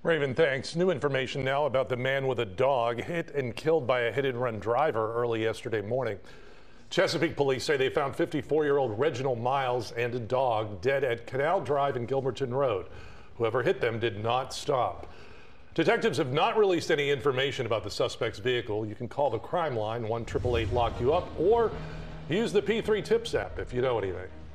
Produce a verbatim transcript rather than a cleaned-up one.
Raven, thanks. New information now about the man with a dog hit and killed by a hit-and-run driver early yesterday morning. Chesapeake police say they found fifty-four-year-old Reginald Miles and a dog dead at Canal Drive and Gilmerton Road. Whoever hit them did not stop. Detectives have not released any information about the suspect's vehicle. You can call the crime line, one eight eight eight lock you up, or use the P three Tips app if you know anything.